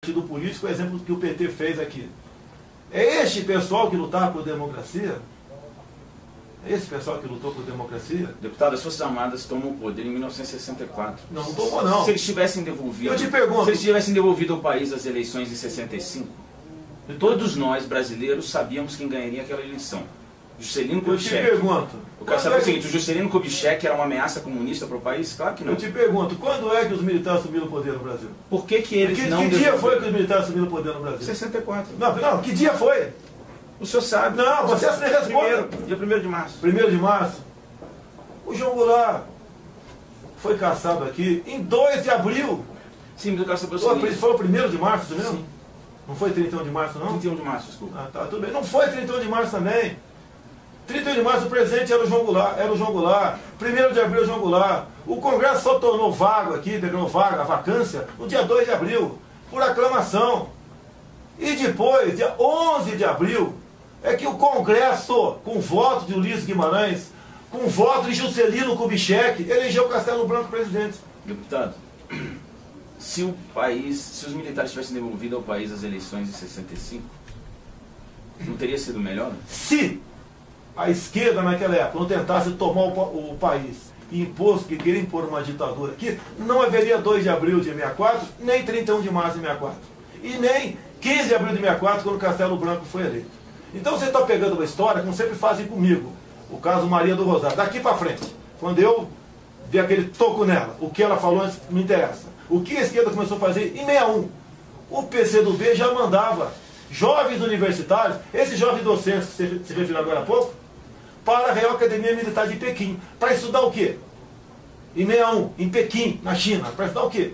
do político, o exemplo que o PT fez aqui. É este pessoal que lutava por democracia? É esse pessoal que lutou por democracia? Deputado, as Forças Armadas tomam o poder em 1964. Não tomou, não. Se eles tivessem devolvido... Eu te pergunto... Se eles tivessem devolvido ao país as eleições em 65, todos nós, brasileiros, sabíamos quem ganharia aquela eleição. Juscelino Kubitschek. Eu te pergunto... Eu quero saber o seguinte, o Juscelino Kubitschek era uma ameaça comunista para o país? Claro que não. Eu te pergunto, quando é que os militares assumiram o poder no Brasil? Por que eles não... Que dia foi que os militares assumiram o poder no Brasil? 64. Não, que dia foi? O senhor sabe. Não, você me responde. Dia 1º de março. 1º de março. O João Goulart foi caçado aqui em 2 de abril. Sim, mas eu quero saber o seguinte. Foi o 1º de março, mesmo? Sim. Não foi 31 de março, não? 31 de março, desculpa. Ah, tá, tudo bem. Não foi 31 de março também. 31 de março o presidente era o João Goulart. 1º de abril o João Goulart. O Congresso só tornou vago aqui, declarou vaga, a vacância, no dia 2 de abril, por aclamação. E depois, dia 11 de abril, é que o Congresso, com voto de Ulisses Guimarães, com voto de Juscelino Kubitschek, elegeu Castelo Branco presidente. Deputado, se os militares tivessem devolvido ao país as eleições de 65, não teria sido melhor? Se a esquerda naquela época não tentasse tomar o país e queria impor uma ditadura aqui, não haveria 2 de abril de 64, nem 31 de março de 64. E nem 15 de abril de 64, quando Castelo Branco foi eleito. Então você está pegando uma história, como sempre fazem comigo, o caso Maria do Rosário, daqui para frente, quando eu dei aquele toco nela, o que ela falou antes me interessa. O que a esquerda começou a fazer em 61? O PCdoB já mandava jovens universitários, esses jovens docentes que você se referiu agora há pouco, para a Real Academia Militar de Pequim. Para estudar o quê? Em 61, em Pequim, na China. Para estudar o quê?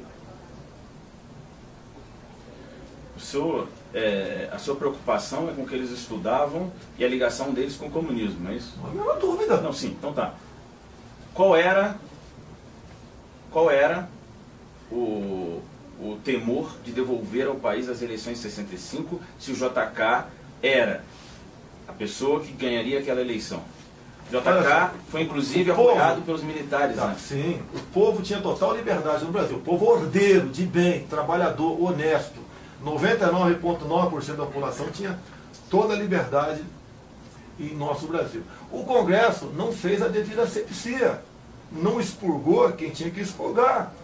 A sua preocupação é com o que eles estudavam e a ligação deles com o comunismo, não é isso? Não há nenhuma dúvida. Não, sim, então tá. Qual era o temor de devolver ao país as eleições de 65 se o JK era a pessoa que ganharia aquela eleição? O JK foi inclusive apoiado pelos militares, né? Sim, o povo tinha total liberdade no Brasil. O povo ordeiro, de bem, trabalhador, honesto. 99,9% da população tinha toda a liberdade em nosso Brasil. O Congresso não fez a devida asepsia, não expurgou quem tinha que expurgar.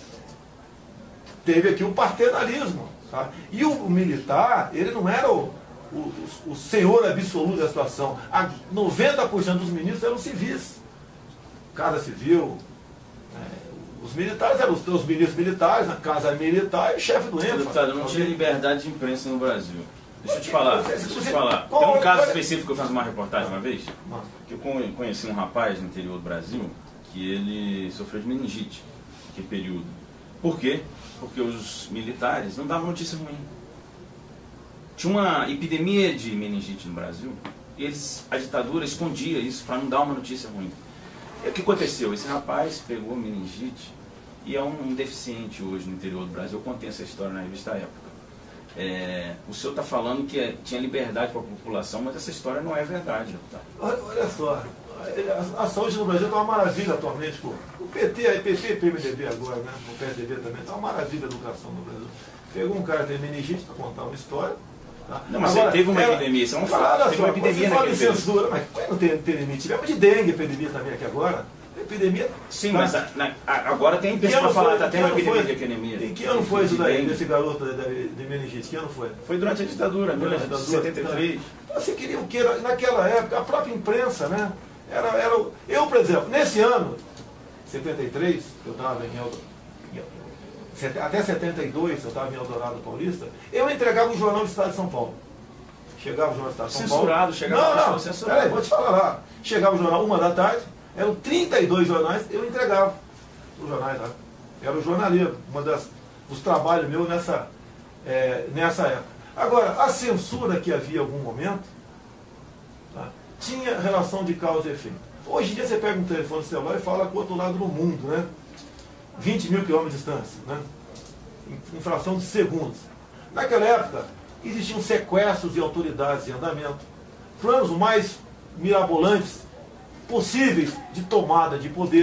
Teve aqui o paternalismo. Sabe? E o militar, ele não era o senhor absoluto da situação. 90% dos ministros eram civis. Casa Civil, os militares eram os ministros militares, a Casa Militar e chefe do ENFA. Deputado, não tinha liberdade de imprensa no Brasil. Deixa eu te falar. Tem um caso específico que eu fiz uma reportagem uma vez, que eu conheci um rapaz no interior do Brasil, que ele sofreu de meningite naquele período. Por quê? Porque os militares não davam notícia ruim. Tinha uma epidemia de meningite no Brasil, e a ditadura escondia isso para não dar uma notícia ruim. E o que aconteceu? Esse rapaz pegou meningite e é um deficiente hoje no interior do Brasil. Eu contei essa história na revista Época. O senhor está falando que tinha liberdade para a população, mas essa história não é verdade. Olha só, a saúde no Brasil está uma maravilha atualmente. Pô. O PT e PMDB agora, né? O PSDB também está uma maravilha a educação no Brasil. Pegou um cara que tem meningite para contar uma história. Tá? Não, mas agora, teve uma epidemia, isso é um fato. Teve uma epidemia naquele período. Censura, mas não tem limite. Tivemos de dengue epidemia também aqui agora. Epidemia. Sim, mas agora tem pessoa para falar, está tendo uma epidemia de epidemia. Em que ano foi isso daí, desse garoto de meningite? Que ano foi? Foi durante a ditadura, 1973. Você queria o que? Naquela época, a própria imprensa, né? Eu, por exemplo, nesse ano, 73, eu estava até 72, eu estava em Eldorado Paulista, eu entregava o jornal do Estado de São Paulo. Chegava o jornal do Estado de São Paulo. Censurado, chegava censurado. Peraí, vou te falar lá. Chegava o jornal 1 da tarde, eram 32 jornais, eu entregava os jornais lá. Era o jornalismo, dos trabalhos meus nessa época. Agora, a censura que havia em algum momento, tá, tinha relação de causa e efeito. Hoje em dia você pega um telefone celular e fala com o outro lado do mundo, né? 20 mil quilômetros de distância, né? Em fração de segundos. Naquela época, existiam sequestros de autoridades em andamento, planos mais mirabolantes possíveis de tomada de poder.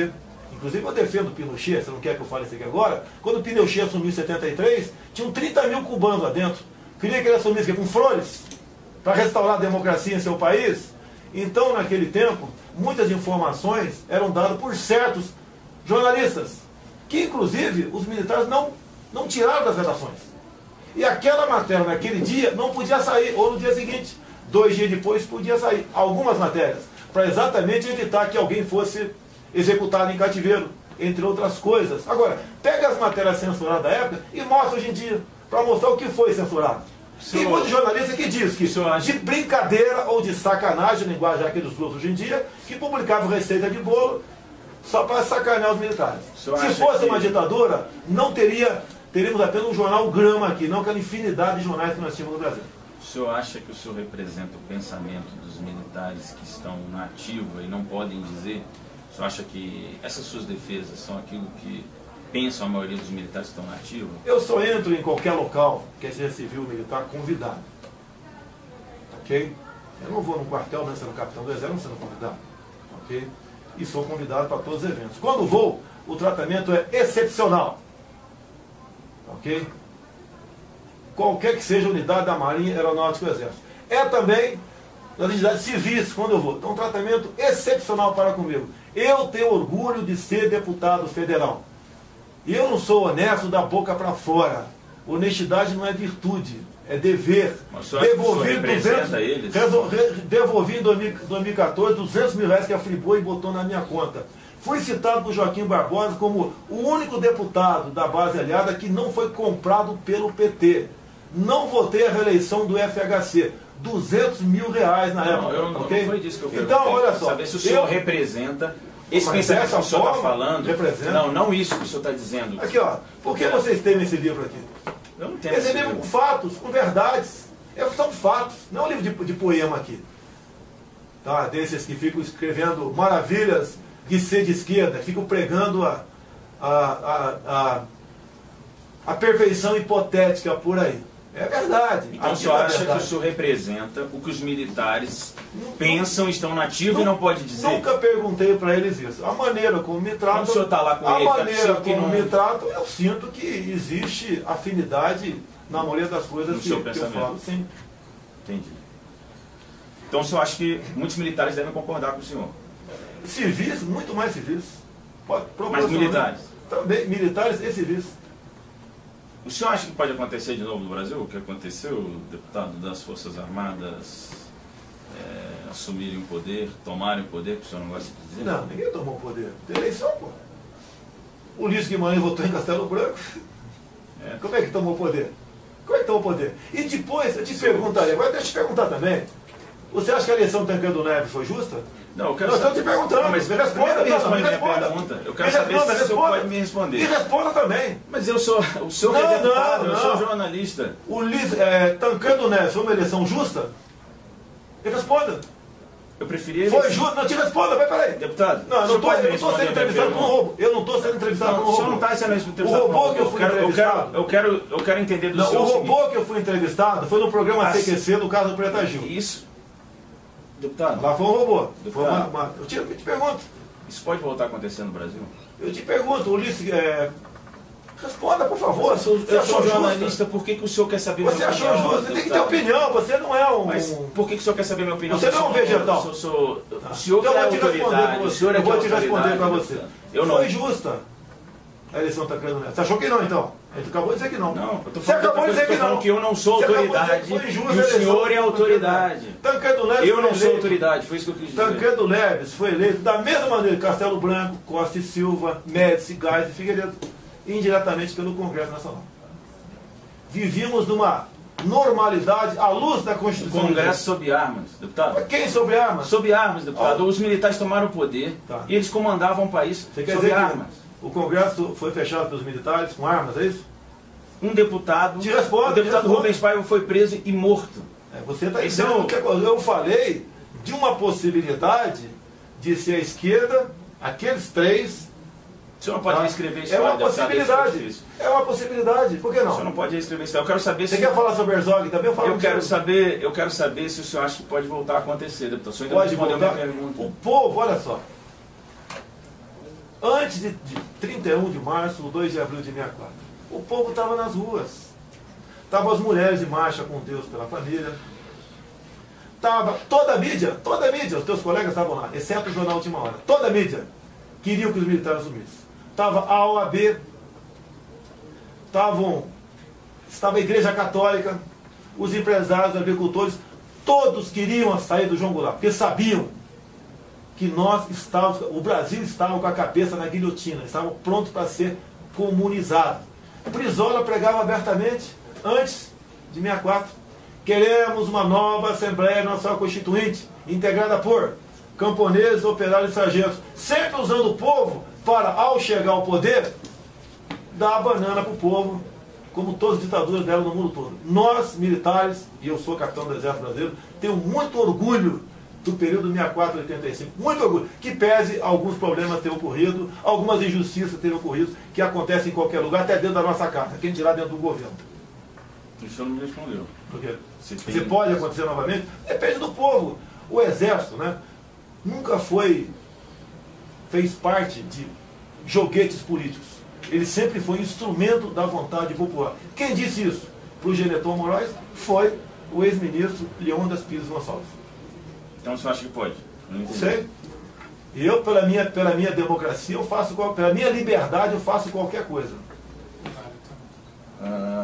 Inclusive eu defendo o Pinochet, você não quer que eu fale isso aqui agora? Quando o Pinochet assumiu em 73, tinham 30 mil cubanos lá dentro. Queria que ele assumisse com flores para restaurar a democracia em seu país. Então, naquele tempo, muitas informações eram dadas por certos jornalistas, que inclusive os militares não tiraram das redações. E aquela matéria naquele dia não podia sair, ou no dia seguinte, 2 dias depois podia sair. Algumas matérias, para exatamente evitar que alguém fosse executado em cativeiro, entre outras coisas. Agora, pega as matérias censuradas da época e mostra hoje em dia, para mostrar o que foi censurado. Tem muitos jornalistas que diz que de brincadeira ou de sacanagem, linguagem que eles usam hoje em dia, que publicavam receita de bolo só para sacanear os militares. Se fosse uma ditadura, não teríamos apenas um jornal Grama aqui, não aquela infinidade de jornais que nós tínhamos no Brasil. O senhor acha que o senhor representa o pensamento dos militares que estão na ativa e não podem dizer? O senhor acha que essas suas defesas são aquilo que pensam a maioria dos militares que estão na ativa? Eu só entro em qualquer local, quer seja civil ou militar, convidado. Ok? Eu não vou num quartel, não sendo capitão do exército, não sendo convidado. Ok? E sou convidado para todos os eventos. Quando vou, o tratamento é excepcional. Ok? Qualquer que seja a unidade da Marinha, Aeronáutica ou Exército. É também nas entidades civis, quando eu vou. Então, um tratamento excepcional para comigo. Eu tenho orgulho de ser deputado federal. E eu não sou honesto da boca para fora. Honestidade não é virtude, é dever. Devolvi em 2014 200 mil reais que a Friboi botou na minha conta. Fui citado por Joaquim Barbosa como o único deputado da base aliada que não foi comprado pelo PT. Não votei a reeleição do FHC. 200 mil reais na época. Não foi disso que eu perguntei. Então, olha só. Saber se o senhor representa esse pensamento que o senhor está falando. Representa. Não isso que o senhor está dizendo. Aqui, ó. Por que vocês temem esse livro aqui? Eu não tenho esse livro com fatos, com verdades. São fatos. Não é um livro de poema aqui. Tá? Desses que ficam escrevendo maravilhas de ser de esquerda, que ficam pregando a perfeição hipotética por aí. É verdade. Então o senhor acha que o senhor representa o que os militares pensam, estão na ativa e não pode dizer? Nunca perguntei para eles isso. A maneira como me tratam, o senhor está lá com ele, me tratam, eu sinto que existe afinidade na maioria das coisas que eu falo. Sim. Entendi. Então o senhor acha que muitos militares devem concordar com o senhor? Civis, muito mais civis. Mas militares? Também, militares e civis. O senhor acha que pode acontecer de novo no Brasil? O que aconteceu, o deputado das Forças Armadas assumirem o poder, tomarem o poder, que o senhor não gosta de dizer? Não, ninguém tomou o poder. Tem eleição, pô. O Ulisses Guimarães votou em Castelo Branco. Como é que tomou o poder? Como é que tomou o poder? E depois, eu te perguntaria, agora deixa eu te perguntar também. Você acha que a eleição do Tancredo Neves foi justa? Não, eu quero Nós estamos te perguntando. Não, mas responda minha pergunta. Eu quero saber se o senhor pode me responder. E responda também. Mas eu sou o senhor é deputado, eu sou jornalista. O Tancredo Neves foi uma eleição justa? E responda. Eu preferia... Foi justo? Não te responda, vai, peraí. Deputado, não, eu não estou sendo entrevistado por um robô. Eu não estou sendo entrevistado por um robô. O senhor não está sendo entrevistado por um robô. O robô que eu fui entrevistado... Eu quero entender do senhor o robô que eu fui entrevistado foi no programa CQC do caso do Preta Gil. Isso. Deputado. Lá foi um robô. Deputado. Eu te pergunto. Isso pode voltar a acontecer no Brasil? Eu te pergunto, Ulisses... Responda, por favor. Eu sou jornalista, por que o senhor quer saber minha opinião? Você achou justo? Você tem que ter opinião, você não é um... Mas por que o senhor quer saber minha opinião? Você não é um vegetal. O senhor é a autoridade. Eu vou te responder para você. Eu não. Foi justa a eleição da Tancredo Neves. Você achou que não, então? A gente acabou de dizer que não. Não, eu acabou de dizer que não. Que eu não sou autoridade. E o senhor é autoridade. Tancredo Neves eu não sou autoridade, foi isso que eu quis dizer. Tancredo Neves foi eleito da mesma maneira que Castelo Branco, Costa e Silva, Médici, Gás e Figueiredo, indiretamente pelo Congresso Nacional. Vivíamos numa normalidade à luz da Constituição. O Congresso sob armas, deputado. Quem sob armas? Sob armas, deputado. Os militares tomaram o poder e eles comandavam o país sob armas. O Congresso foi fechado pelos militares com armas, é isso? Um deputado, o deputado Rubens Paiva foi preso e morto. Você está dizendo que eu falei de uma possibilidade de ser a esquerda, aqueles três. O senhor não pode reescrever isso. É uma possibilidade. É uma possibilidade. Por que não? O senhor não pode reescrever isso. Eu quero saber se... Você quer falar sobre Herzog também? Eu quero saber se o senhor acha que pode voltar a acontecer, deputado. O senhor ainda não respondeu a minha pergunta. O povo, olha só. Antes de 31 de março, o 2 de abril de 64, o povo estava nas ruas. Estavam as mulheres em marcha com Deus pela família. Estava toda a mídia, os teus colegas estavam lá, exceto o Jornal Última Hora. Toda a mídia queria que os militares assumissem. Estava a OAB, estava a Igreja Católica, os empresários, os agricultores, todos queriam a saída do João Goulart, porque sabiam que o Brasil estava com a cabeça na guilhotina, estava pronto para ser comunizado. Brizola pregava abertamente, antes de 64, queremos uma nova Assembleia Nacional Constituinte, integrada por camponeses, operários e sargentos, sempre usando o povo para, ao chegar ao poder, dar a banana para o povo, como todas as ditaduras deram no mundo todo. Nós, militares, e eu sou capitão do Exército Brasileiro, tenho muito orgulho do período 64 a 85, muito orgulho, que pese alguns problemas terem ocorrido, algumas injustiças terem ocorrido, que acontecem em qualquer lugar, até dentro da nossa casa, quem dirá dentro do governo. O senhor não me respondeu. Por quê? Se pode acontecer novamente? Depende do povo. O Exército, né, nunca fez parte de joguetes políticos. Ele sempre foi instrumento da vontade popular. Quem disse isso para o Geneton Moraes foi o ex-ministro Leônidas Pires Gonçalves. Então o senhor acha que pode? Não sei. Eu, pela minha democracia, pela minha liberdade, eu faço qualquer coisa.